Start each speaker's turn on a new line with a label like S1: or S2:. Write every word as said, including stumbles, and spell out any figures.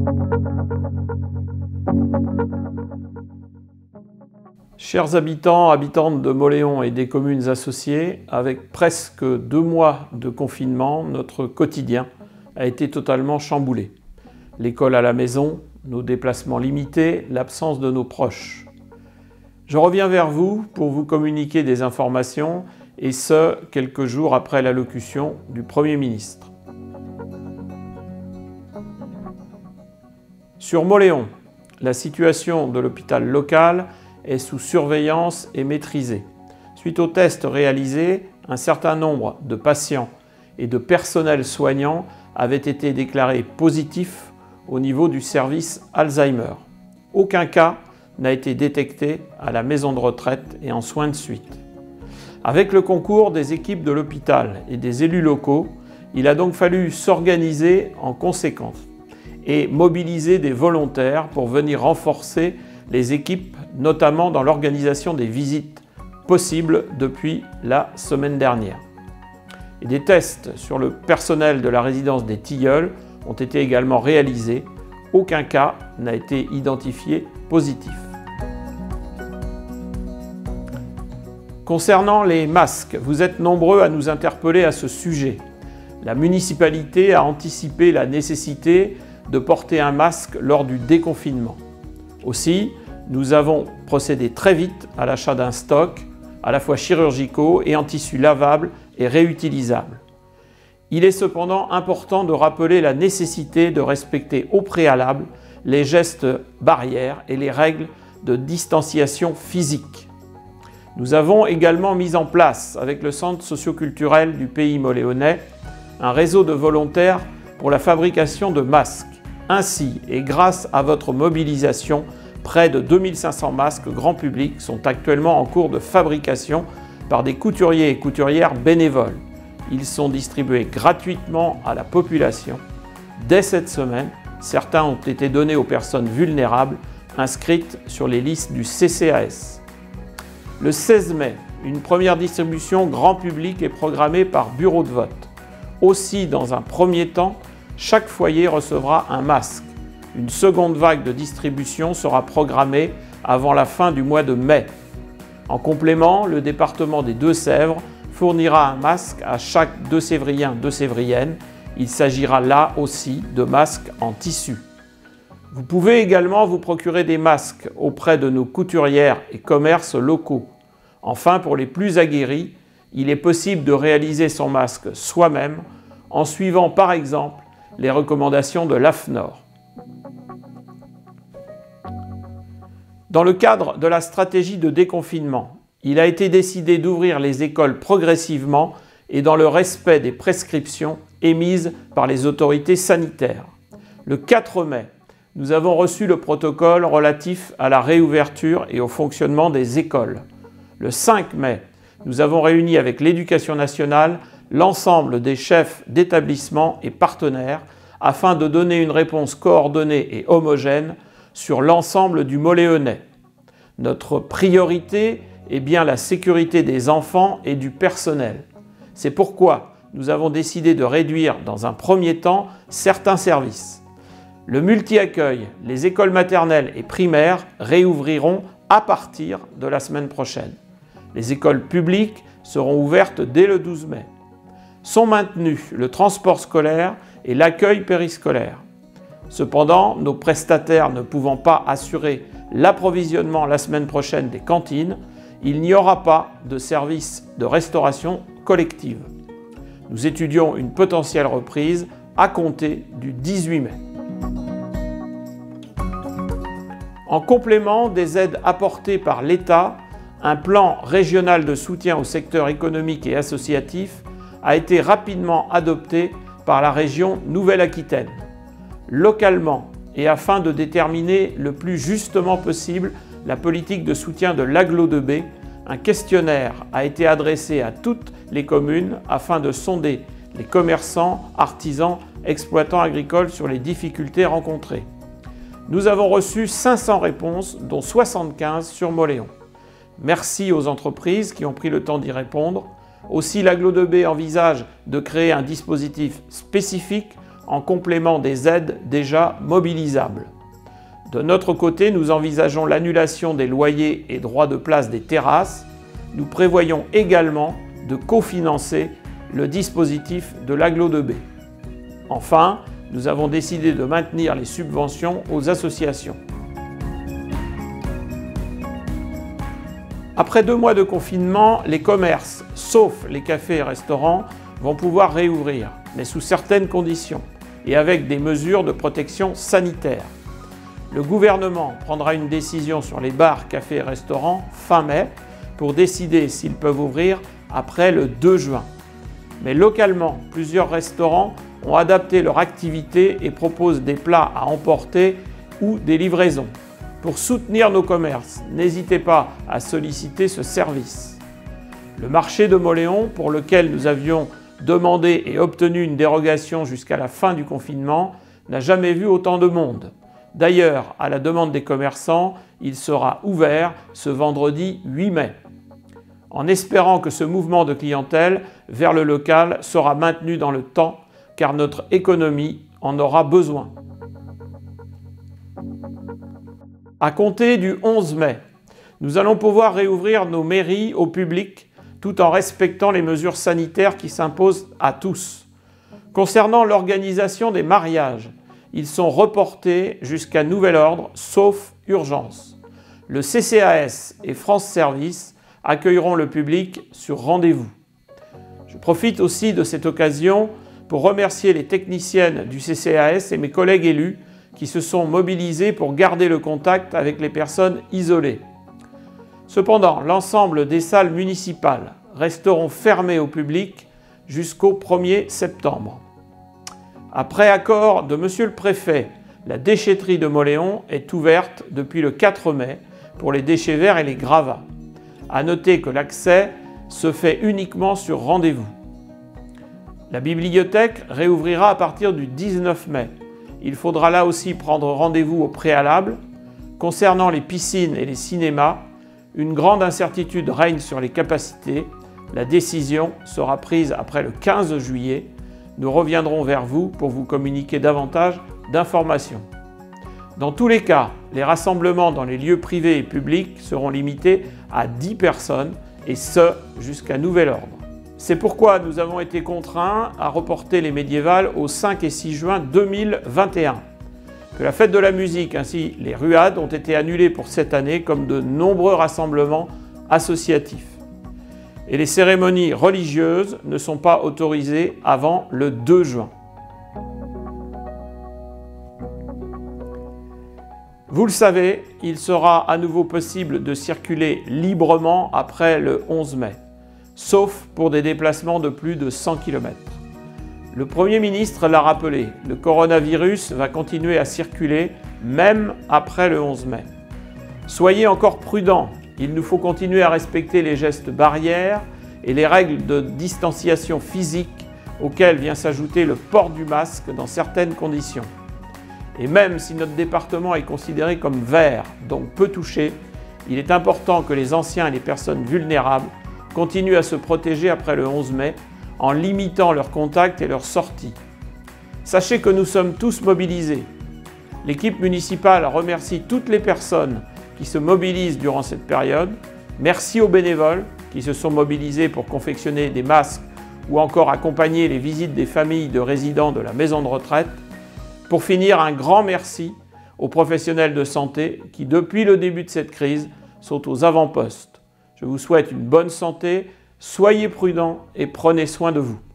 S1: Chers habitants, habitantes de Mauléon et des communes associées, avec presque deux mois de confinement, notre quotidien a été totalement chamboulé. L'école à la maison, nos déplacements limités, l'absence de nos proches. Je reviens vers vous pour vous communiquer des informations, et ce, quelques jours après l'allocution du Premier ministre. Sur Mauléon, la situation de l'hôpital local est sous surveillance et maîtrisée. Suite aux tests réalisés, un certain nombre de patients et de personnels soignants avaient été déclarés positifs au niveau du service Alzheimer. Aucun cas n'a été détecté à la maison de retraite et en soins de suite. Avec le concours des équipes de l'hôpital et des élus locaux, il a donc fallu s'organiser en conséquence et mobiliser des volontaires pour venir renforcer les équipes, notamment dans l'organisation des visites possibles depuis la semaine dernière. Et des tests sur le personnel de la résidence des Tilleuls ont été également réalisés. Aucun cas n'a été identifié positif. Concernant les masques, vous êtes nombreux à nous interpeller à ce sujet. La municipalité a anticipé la nécessité de porter un masque lors du déconfinement. Aussi, nous avons procédé très vite à l'achat d'un stock, à la fois chirurgicaux et en tissu lavable et réutilisable. Il est cependant important de rappeler la nécessité de respecter au préalable les gestes barrières et les règles de distanciation physique. Nous avons également mis en place, avec le centre socio-culturel du pays moléonais, un réseau de volontaires pour la fabrication de masques. Ainsi, et grâce à votre mobilisation, près de deux mille cinq cents masques grand public sont actuellement en cours de fabrication par des couturiers et couturières bénévoles. Ils sont distribués gratuitement à la population. Dès cette semaine, certains ont été donnés aux personnes vulnérables inscrites sur les listes du C C A S. Le seize mai, une première distribution grand public est programmée par bureau de vote. Aussi, dans un premier temps, chaque foyer recevra un masque. Une seconde vague de distribution sera programmée avant la fin du mois de mai. En complément, le département des Deux-Sèvres fournira un masque à chaque deux-sévrien, deux-sévrienne. Il s'agira là aussi de masques en tissu. Vous pouvez également vous procurer des masques auprès de nos couturières et commerces locaux. Enfin, pour les plus aguerris, il est possible de réaliser son masque soi-même en suivant par exemple les recommandations de l'A F N O R. Dans le cadre de la stratégie de déconfinement, il a été décidé d'ouvrir les écoles progressivement et dans le respect des prescriptions émises par les autorités sanitaires. Le quatre mai, nous avons reçu le protocole relatif à la réouverture et au fonctionnement des écoles. Le cinq mai, nous avons réuni avec l'Éducation nationale l'ensemble des chefs d'établissement et partenaires afin de donner une réponse coordonnée et homogène sur l'ensemble du Mauléonnais. Notre priorité est bien la sécurité des enfants et du personnel. C'est pourquoi nous avons décidé de réduire dans un premier temps certains services. Le multi-accueil, les écoles maternelles et primaires réouvriront à partir de la semaine prochaine. Les écoles publiques seront ouvertes dès le douze mai. Sont maintenus le transport scolaire et l'accueil périscolaire. Cependant, nos prestataires ne pouvant pas assurer l'approvisionnement la semaine prochaine des cantines, il n'y aura pas de service de restauration collective. Nous étudions une potentielle reprise à compter du dix-huit mai. En complément des aides apportées par l'État, un plan régional de soutien au secteur économique et associatif a été rapidement adopté par la région Nouvelle-Aquitaine. Localement, et afin de déterminer le plus justement possible la politique de soutien de l'A G L O deux B, un questionnaire a été adressé à toutes les communes afin de sonder les commerçants, artisans, exploitants agricoles sur les difficultés rencontrées. Nous avons reçu cinq cents réponses, dont soixante-quinze sur Mauléon. Merci aux entreprises qui ont pris le temps d'y répondre. Aussi, l'A G L O deux B envisage de créer un dispositif spécifique en complément des aides déjà mobilisables. De notre côté, nous envisageons l'annulation des loyers et droits de place des terrasses. Nous prévoyons également de cofinancer le dispositif de l'agglo deux B. Enfin, nous avons décidé de maintenir les subventions aux associations. Après deux mois de confinement, les commerces, sauf les cafés et restaurants, vont pouvoir réouvrir, mais sous certaines conditions et avec des mesures de protection sanitaire. Le gouvernement prendra une décision sur les bars, cafés et restaurants fin mai pour décider s'ils peuvent ouvrir après le deux juin. Mais localement, plusieurs restaurants ont adapté leur activité et proposent des plats à emporter ou des livraisons. Pour soutenir nos commerces, n'hésitez pas à solliciter ce service. Le marché de Mauléon, pour lequel nous avions demandé et obtenu une dérogation jusqu'à la fin du confinement, n'a jamais vu autant de monde. D'ailleurs, à la demande des commerçants, il sera ouvert ce vendredi huit mai. En espérant que ce mouvement de clientèle vers le local sera maintenu dans le temps, car notre économie en aura besoin. À compter du onze mai, nous allons pouvoir réouvrir nos mairies au public tout en respectant les mesures sanitaires qui s'imposent à tous. Concernant l'organisation des mariages, ils sont reportés jusqu'à nouvel ordre, sauf urgence. Le C C A S et France Service accueilleront le public sur rendez-vous. Je profite aussi de cette occasion pour remercier les techniciennes du C C A S et mes collègues élus qui se sont mobilisés pour garder le contact avec les personnes isolées. Cependant, l'ensemble des salles municipales resteront fermées au public jusqu'au premier septembre. Après accord de Monsieur le Préfet, la déchetterie de Mauléon est ouverte depuis le quatre mai pour les déchets verts et les gravats. À noter que l'accès se fait uniquement sur rendez-vous. La bibliothèque réouvrira à partir du dix-neuf mai. Il faudra là aussi prendre rendez-vous au préalable. Concernant les piscines et les cinémas, une grande incertitude règne sur les capacités. La décision sera prise après le quinze juillet. Nous reviendrons vers vous pour vous communiquer davantage d'informations. Dans tous les cas, les rassemblements dans les lieux privés et publics seront limités à dix personnes, et ce, jusqu'à nouvel ordre. C'est pourquoi nous avons été contraints à reporter les médiévales au cinq et six juin deux mille vingt et un. Que la fête de la musique ainsi les ruades ont été annulées pour cette année, comme de nombreux rassemblements associatifs. Et les cérémonies religieuses ne sont pas autorisées avant le deux juin. Vous le savez, il sera à nouveau possible de circuler librement après le onze mai, sauf pour des déplacements de plus de cent kilomètres. Le Premier ministre l'a rappelé, le coronavirus va continuer à circuler même après le onze mai. Soyez encore prudents, il nous faut continuer à respecter les gestes barrières et les règles de distanciation physique auxquelles vient s'ajouter le port du masque dans certaines conditions. Et même si notre département est considéré comme vert, donc peu touché, il est important que les anciens et les personnes vulnérables continuent à se protéger après le onze mai en limitant leurs contacts et leurs sorties. Sachez que nous sommes tous mobilisés. L'équipe municipale remercie toutes les personnes qui se mobilisent durant cette période. Merci aux bénévoles qui se sont mobilisés pour confectionner des masques ou encore accompagner les visites des familles de résidents de la maison de retraite. Pour finir, un grand merci aux professionnels de santé qui, depuis le début de cette crise, sont aux avant-postes. Je vous souhaite une bonne santé, soyez prudents et prenez soin de vous.